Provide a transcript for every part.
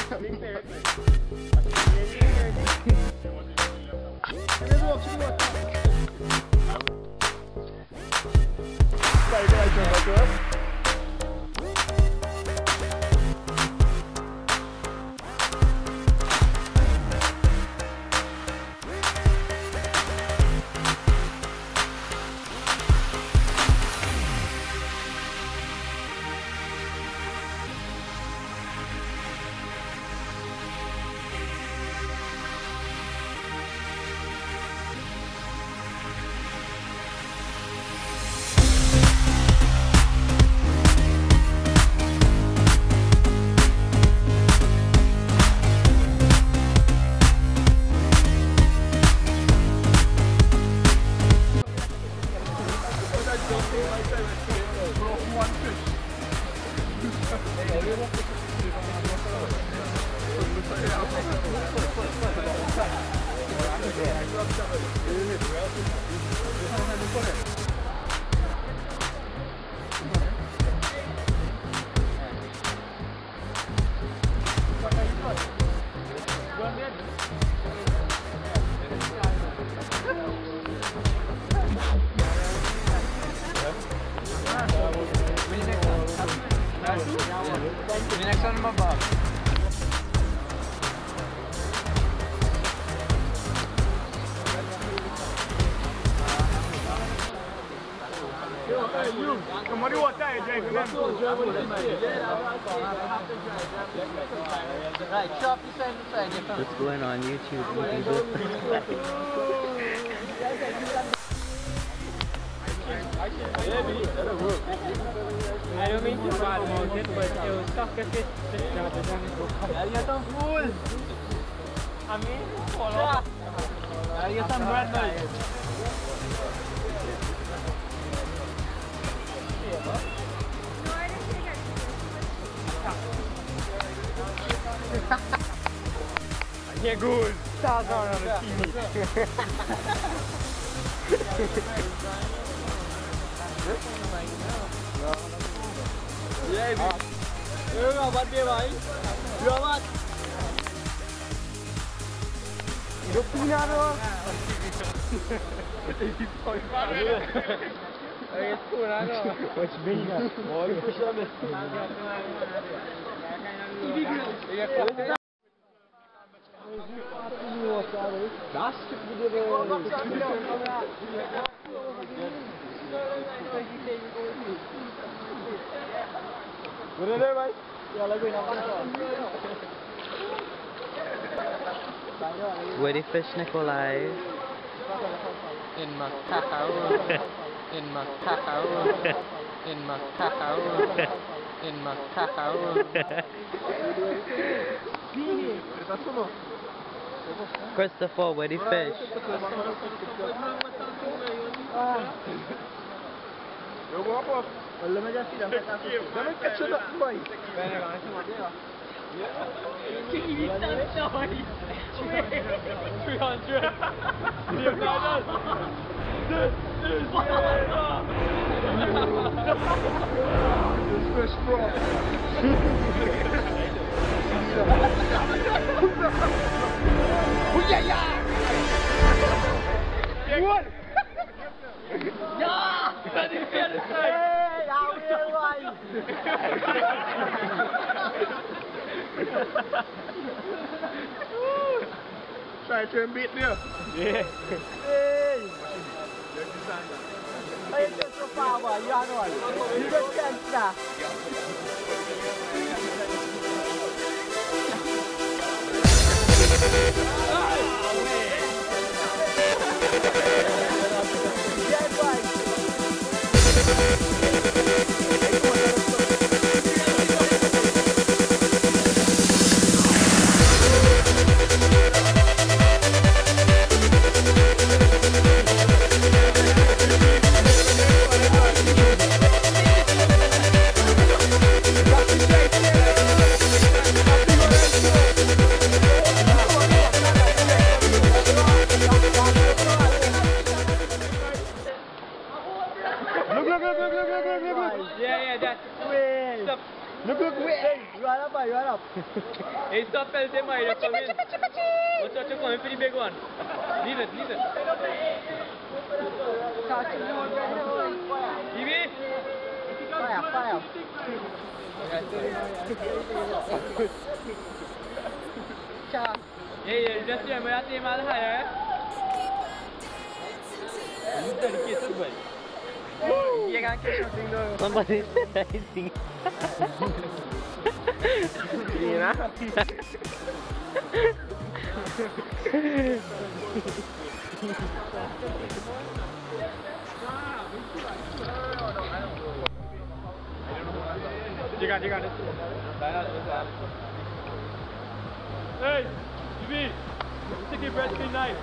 What's going on YouTube? I don't mean to bad mouth it, but it was stuck if it's you're some fool! I mean, follow. You're some bread boy. Nie gór! Start on the TV. Bắt kia भाई đưa bắt được tin ra đâu ấy cô ra đâu what's being a boy push up last video Bener deh, Mas. Ya laguin apa Where the fish Nikolai? In Macau. In Macau. In Macau. In Macau. Christopher, where the fish? Eu vou após. Olha, mas já fizeram que tá Dá-me que catch up, boy. Pera, vai se manter, ó. Que irritação aí. 300. This fish bro. Uia, ya. What? Ja! Dat is weer de tijd! Hé, hou weer wijn! Sai cho em biết nữa. Hé! Hé,这是爸爸压的，一个骗子啊！ Look. you are up. Hey, stop pelting my come in. What's what you coming for the big one? Leave it. TV? Fire. Hey, just remember that name all higher. You dedicated boy. You can't catch something though. Somebody said I think. You know? Jangan. Hey, TV, stick your breast in knife.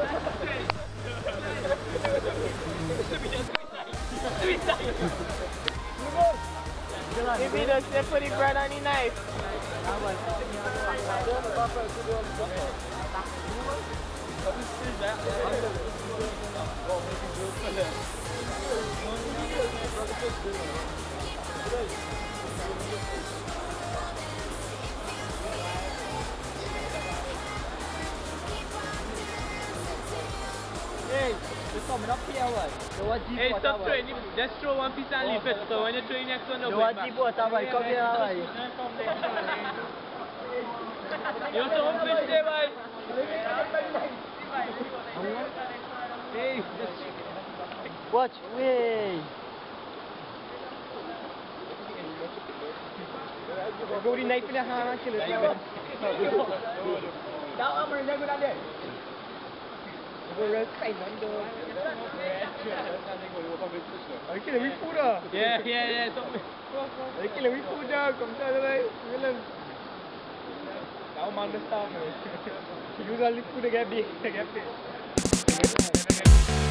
Maybe just put the bread on the knife. Hey, you're coming up here, what? Hey, stop throwing. Just throw one piece and leave it. So when you throw the next one, You want deep water, boy? Come here, boy. You some fish there, boy. Hey, Watch, way. Go the knife in the hand and kill it. That one, bring that good at there. Go red side, man. Are you killing me food, ah? yeah. Are you killing me food, ah? Come tell me. Now, man, the stuff. You got the food to get big.